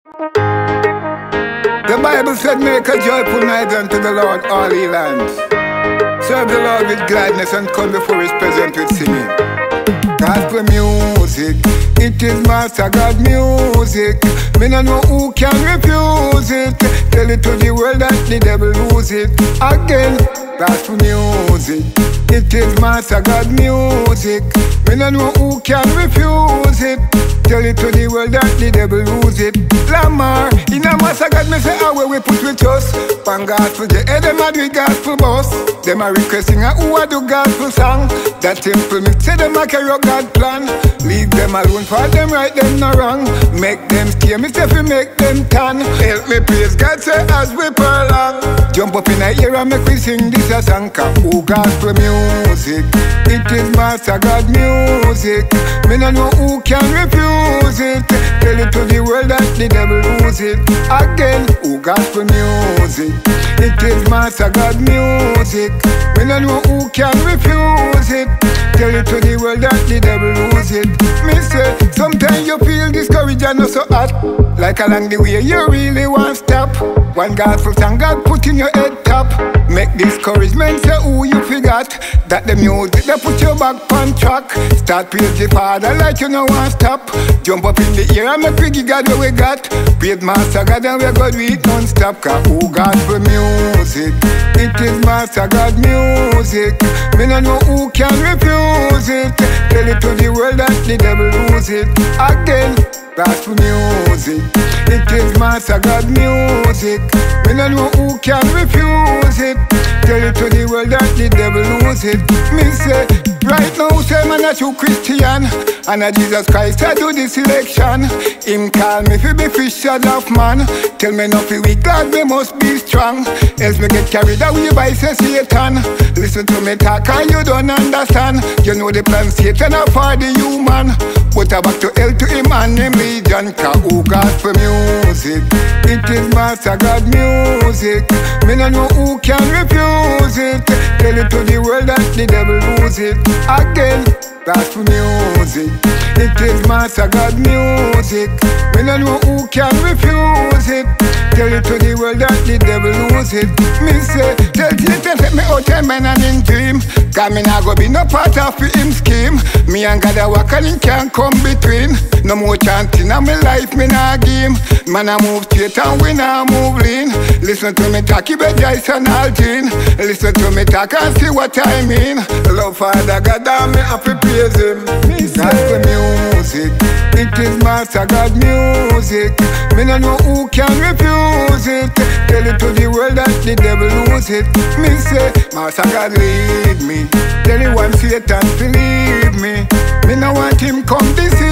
The Bible said, make a joyful night unto the Lord, all ye lands. Serve the Lord with gladness and come before his presence with singing. Gospel music, it is Master God music. Me no know who can refuse it. Tell it to the world that the devil lose it. Again, gospel music, it is Master God music. Me no know who can refuse it. Tell it to the world that the devil lose it. Lamar, in a Master God me say how we put with us. Pan gospel, the head them a do gospel boss. Them a requesting a who a do gospel song. That temple me say them a carry up God plan. Leave them alone for them right, them no wrong. Make them stay, me say fi make them tan. Help me praise God say as we prolong. Jump up in the air and make we sing this a song. Who gospel music, it is Master God music. Me no know who can refuse it. Tell it to the world that the devil lose it. Again, who gospel music, it is Master God music. Me no know who can refuse it. Tell it to the world that the devil lose it. Me say, sometimes you feel discouraged and not so hot. Like along the way you really want stop. One gospel song God put in your head top. Make discouragement say who you forgot. That the music that put your back on track. Start praise the Father like you no want stop. Jump up in the air and make we give God what we got. Praise Master God and we God we non-stop. Cause who gospel music, it is Master God music. Me no know who can refuse it. Tell it to the world that the devil lose it. Again, gospel music, it is Master God music. Me no know who can refuse it. Tell it to the world that the devil lose it. Me say, right now say man a true Christian. And a Jesus Christ I do this election. Him call me fi be fisher of man. Tell me not fi weak, God me must be strong. Else me get carried away by say Satan. Listen to me talk and you don't understand. You know the plan Satan have for the human. But I back to hell to him and him legion. Cause who gospel music, it is Master God music. Me no know who can refuse it. Tell it to the world that the devil lose it. Again, gospel music, it is Master God music. Me no know who can refuse it. Tell it to the world that the devil lose it. Me say, tell Satan take me out and man and in dream. Cause me nah go be no part of him scheme. Me and God a walk and him can't come between. No more chanting in my life me nah game. Man a move straight and we nah move lean. Listen to me talk, you bet Joyce and Altin. Listen to me talk and see what I mean. Love Father God and me happy praise him. Me say gospel music, it is Master God music. Me no know who can refuse it. Tell it to the world that the devil lose it. Me say Master God lead me. Tell you one Satan to leave me. Me no want him come deceive